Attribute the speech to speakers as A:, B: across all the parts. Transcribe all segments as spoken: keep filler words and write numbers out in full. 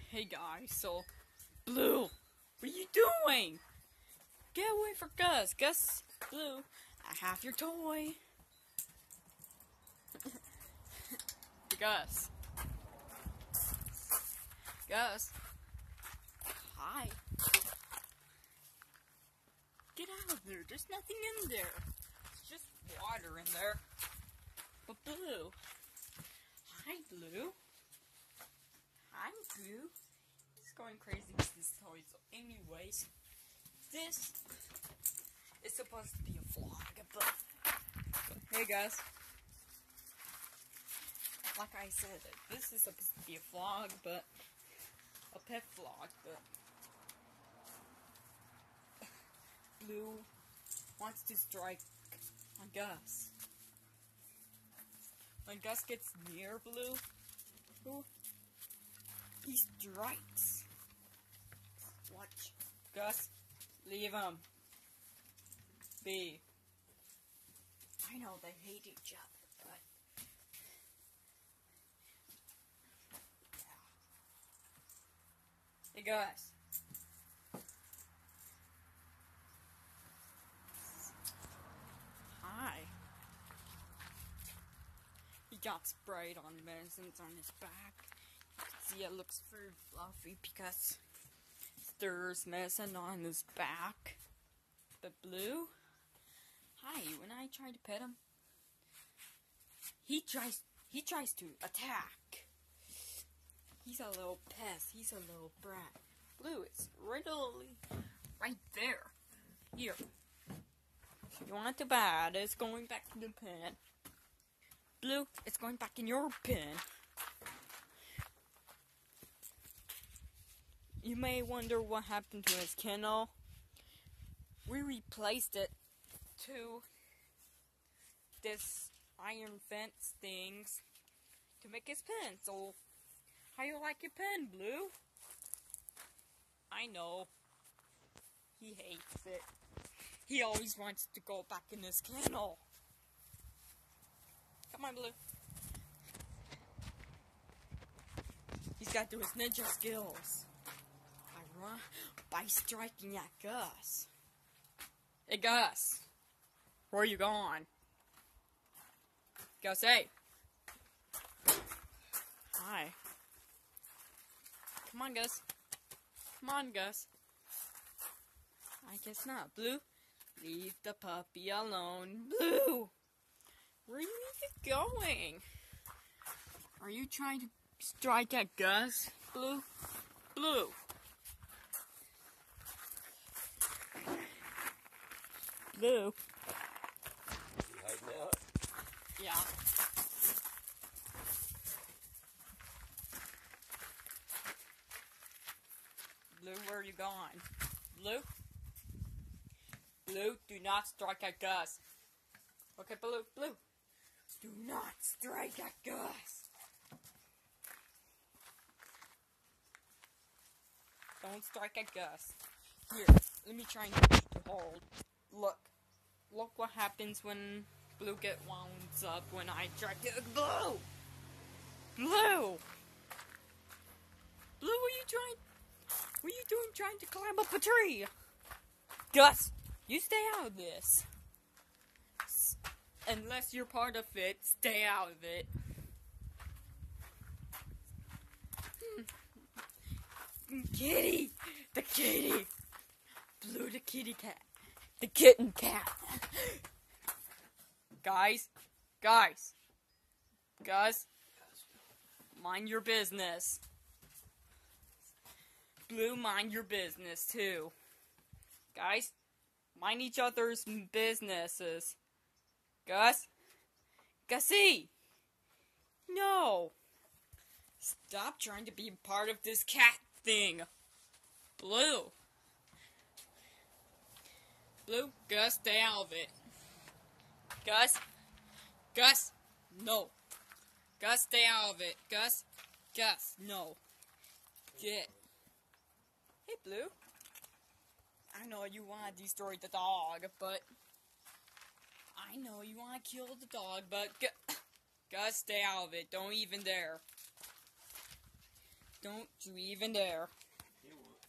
A: Hey guys, so Blue, what are you doing? Get away from Gus. Gus, Blue, I have your toy. Gus. Gus. Hi. Get out of there. There's nothing in there. It's just water in there. But Blue. Hi, Blue. Hi, Blue. He's going crazy with this toy. So anyways, this is supposed to be a vlog, but, but hey guys. Like I said, this is supposed to be a vlog, but a pet vlog, but Blue wants to strike on Gus. When Gus gets near Blue, Blue he strikes. Watch. Gus, leave him. B. I know they hate each other, but yeah. Hey Gus. Hi. He got sprayed on medicines on his back. See, it looks very fluffy because there's medicine on his back. But Blue, hi. When I try to pet him, he tries. He tries to attack. He's a little pest. He's a little brat. Blue, it's literally right there. Here. If you want to bad, it's going back to the pen. Blue, it's going back in your pen. You may wonder what happened to his kennel. We replaced it to this iron fence things to make his pen. So, how you like your pen, Blue? I know. He hates it. He always wants to go back in his kennel. Come on, Blue. He's got to do his ninja skills. By striking at Gus. Hey Gus, where are you going? Gus, hey. Hi. Come on, Gus. Come on, Gus. I guess not. Blue, leave the puppy alone. Blue, where are you going? Are you trying to strike at Gus? Blue, Blue. Blue.
B: You hiding out?
A: Yeah. Blue, where are you going? Blue? Blue, do not strike at Gus. Okay, Blue, Blue. Do not strike at Gus. Don't strike at Gus. Here, let me try and get you to hold. Look. Look what happens when Blue get wound up when I try to- Blue! Blue! Blue, what are you trying- What are you doing trying to climb up a tree? Gus, you stay out of this. S unless you're part of it, stay out of it. Hmm. Kitty! The kitty! Blue the kitty cat. The kitten cat. Guys, guys, guys, mind your business. Blue, mind your business too. Guys, mind each other's businesses. Gus, Gussie, no. Stop trying to be part of this cat thing. Blue. Blue, Gus, stay out of it. Gus, Gus, no. Gus, stay out of it. Gus, Gus, no. Get. Hey, Blue. I know you want to destroy the dog, but I know you want to kill the dog, but Gus, stay out of it. Don't even dare. Don't you even dare.
B: He won't.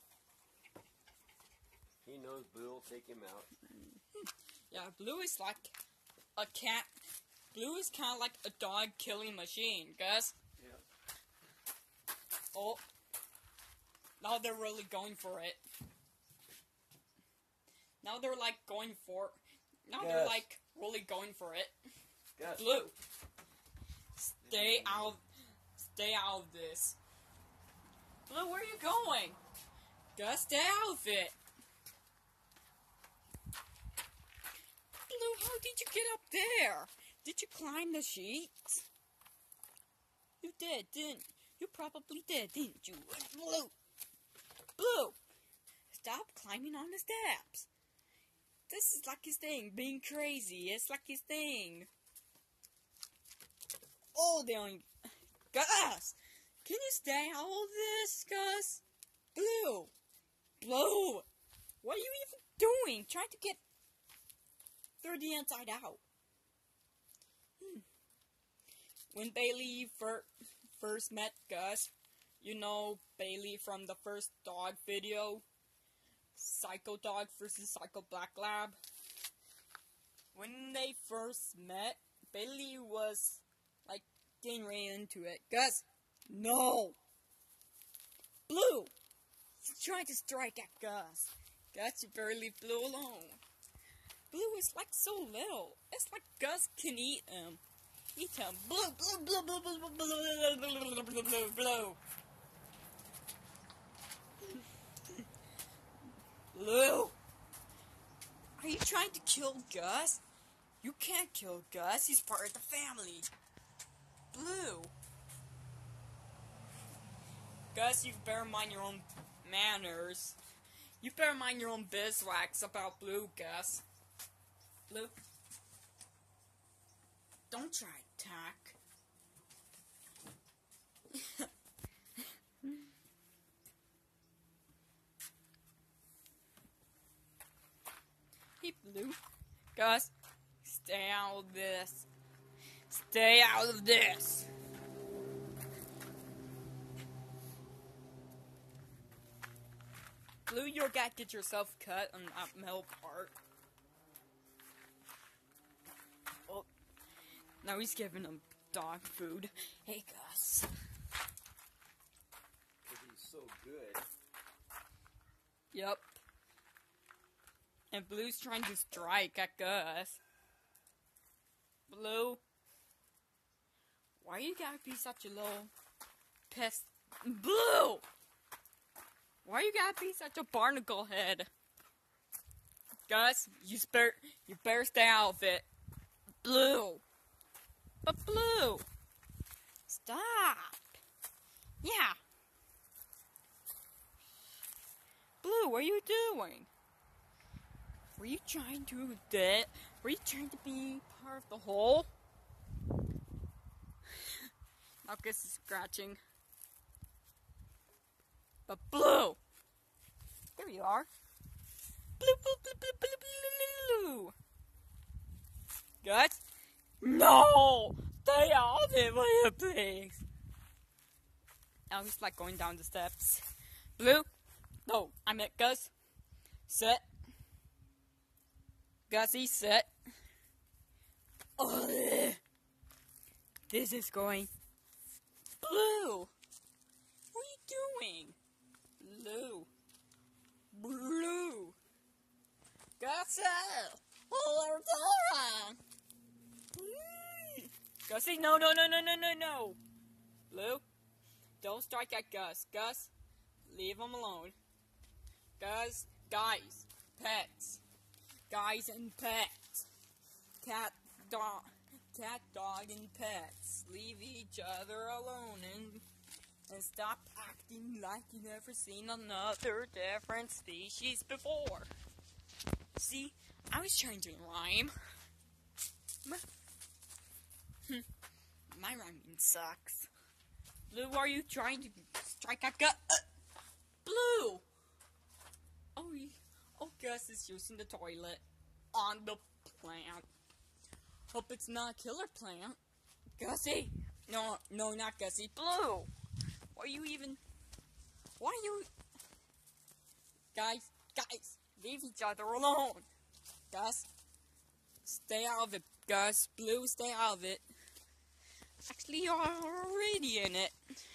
B: He knows Blue will take him out.
A: Yeah, Blue is like a cat. Blue is kind of like a dog killing machine, Gus.
B: Yeah.
A: Oh. Now they're really going for it. Now they're like going for. Now
B: Gus.
A: they're like really going for it.
B: Gus.
A: Blue. Stay out. Stay out of this. Blue, where are you going? Gus, stay out of it. Blue, how did you get up there? Did you climb the sheets? You did, didn't you? Probably did, didn't you? Blue. Blue. Stop climbing on the steps. This is like his thing, being crazy. It's like his thing. Oh, they only... Gus! Can you stay out of this, Gus? Blue! Blue! What are you even doing? Trying to get through the inside out. Hmm. When Bailey fir first met Gus, you know Bailey from the first dog video? Psycho Dog versus Psycho Black Lab. When they first met, Bailey was like getting right into it. Gus, no! Blue! He's trying to strike at Gus. Gus, you better leave Blue alone. Blue is like so little. It's like Gus can eat him. Eat him. Blue, blue, blue, blue, blue, blue, blue, blue, blue, blue, blue. Blue! Are you trying to kill Gus? You can't kill Gus. He's part of the family. Blue! Gus, you better mind your own manners. You better mind your own beeswax about Blue, Gus. Blue? Don't try to attack. Hey, Blue. Gus, stay out of this. Stay out of this. Blue, you're gonna get yourself cut on that metal part. Oh, now he's giving him dog food. Hey, Gus.
B: Because he's so good.
A: Yep. And Blue's trying to strike at Gus. Blue, why you gotta be such a little pest? Blue! Why you gotta be such a barnacle head? Gus, you better, you better stay out of it. Blue! But Blue! Stop! Yeah! Blue, what are you doing? Were you trying to that? Were you trying to be part of the whole? Now Gus is scratching. But Blue! There you are. Blue, blue, blue, blue, blue, blue, blue. Gus? No! Stay out of it, will you please? Now he's like going down the steps. Blue? No, I meant Gus. Sit. Gussie, sit. Ugh. This is going. Blue! What are you doing? Blue. Blue. Gussie! Hold on. Gussie, no, no, no, no, no, no, no. Blue, don't strike at Gus. Gus, leave him alone. Gus, guys, pets. Guys and pets. Cat, dog, cat, dog, and pets. Leave each other alone and, and stop acting like you never seen another different species before. See, I was trying to rhyme. My, my rhyming sucks. Blue, are you trying to strike at Gus? Uh, Blue! Oh, he, oh, Gus is using the toilet on the plant. Hope it's not a killer plant. Gussie! No, no, not Gussie. Blue! Why are you even... Why you... Guys, guys, leave each other alone. Gus, stay out of it. Gus, Blue, stay out of it. Actually, you're already in it.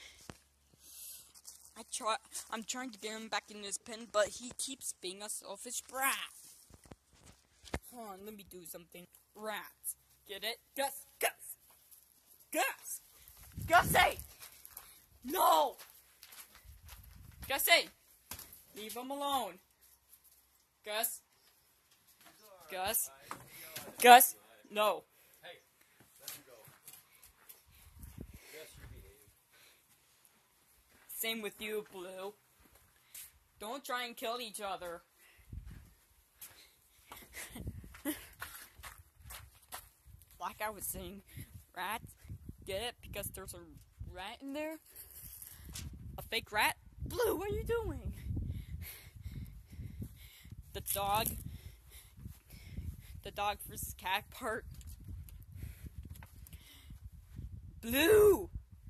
A: I try. I'm trying to get him back in his pen, but he keeps being a selfish brat. Hold on, let me do something. Rats. Get it? Gus, Gus, Gus, Gussie! No! Gussie! Leave him alone. Gus. Gus. Gus. No.
B: Hey, let him go. Gus, you behave.
A: Same with you, Blue. Don't try and kill each other. Like I was saying, rats, get it? Because there's a rat in there? A fake rat? Blue, what are you doing? The dog. The dog versus cat part. Blue!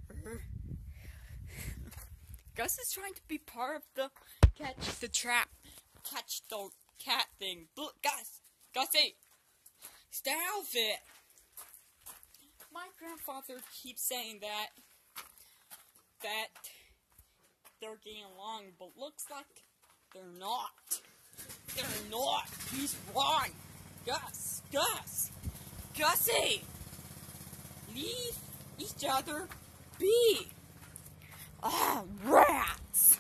A: Gus is trying to be part of the catch the trap. Catch the cat thing. Blue, Gus! Gussie! Stay out of it! My grandfather keeps saying that that they're getting along, but looks like they're not. They're not. He's wrong. Gus, Gus, Gussie, leave each other be. Ah, rats.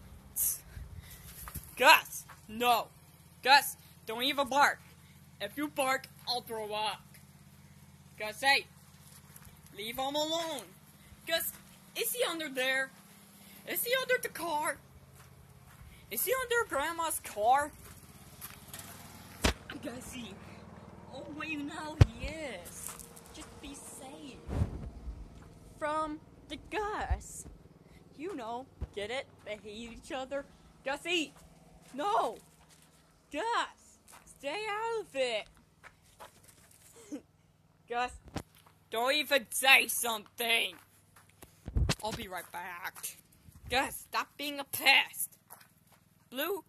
A: Gus, no. Gus, don't even bark. If you bark, I'll throw up. Gussie, leave him alone. Gus, is he under there? Is he under the car? Is he under Grandma's car? Gussie. Oh, well, you know he is. Just be safe. From the Gus. You know, get it? They hate each other. Gussie! No! Gus! Stay out of it! Gus, don't even say something! I'll be right back. Gus, stop being a pest! Blue,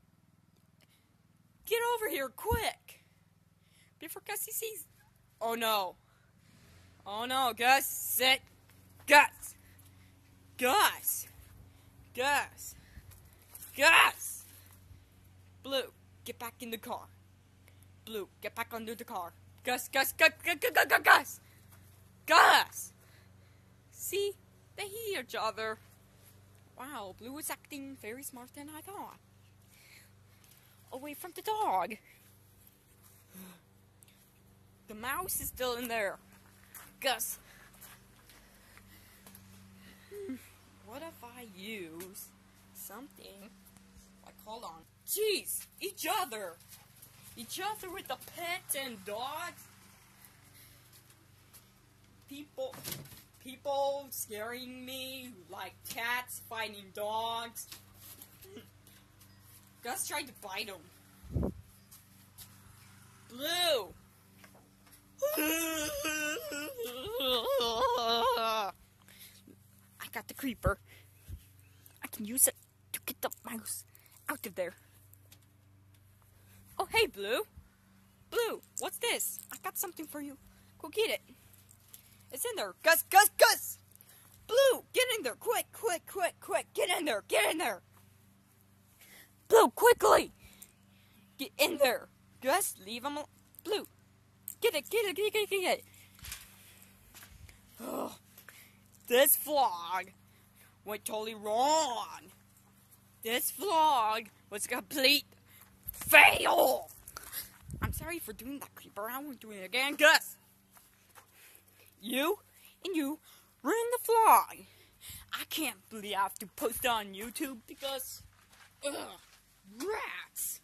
A: get over here quick! Before Gussie sees... Oh no. Oh no, Gus, sit. Gus! Gus! Gus! Gus! Blue, get back in the car. Blue, get back under the car. Gus, Gus, Gus, Gus, Gus, Gus, Gus, Gus! Gus! See? They hate each other. Wow, Blue is acting very smart than I thought. Away from the dog. The mouse is still in there. Gus. What if I use something like, hold on. Jeez, each other. Each other with the pets and dogs. People, people scaring me like cats fighting dogs. Gus tried to bite him. Blue. I got the creeper. I can use it to get the mouse out of there. Oh, hey, Blue. Blue, what's this? I got something for you. Go get it. It's in there. Gus, Gus, Gus! Blue, get in there. Quick, quick, quick, quick. Get in there. Get in there. Blue, quickly. Get in there. Gus, leave him alone. Blue, get it, get it, get it, get it, get it. Oh, this vlog went totally wrong. This vlog was a complete fail. I'm sorry for doing that, creeper. I won't do it again. Gus, you and you ruined the vlog. I can't believe I have to post it on YouTube because, ugh, rats.